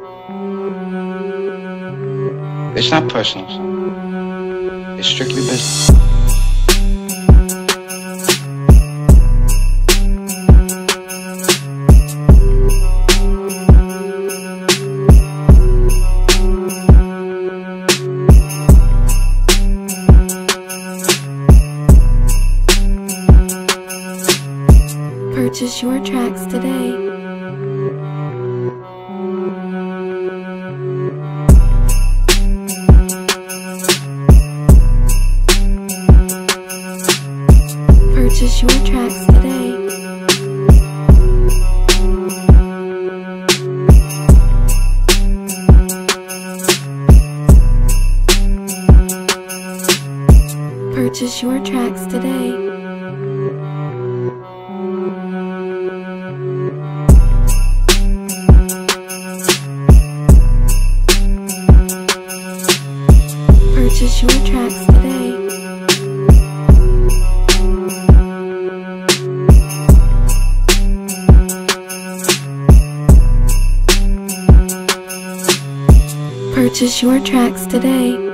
It's not personal, son. It's strictly business. Purchase your tracks today. Purchase your tracks today. Purchase your tracks today. Purchase your tracks today. Purchase your tracks today.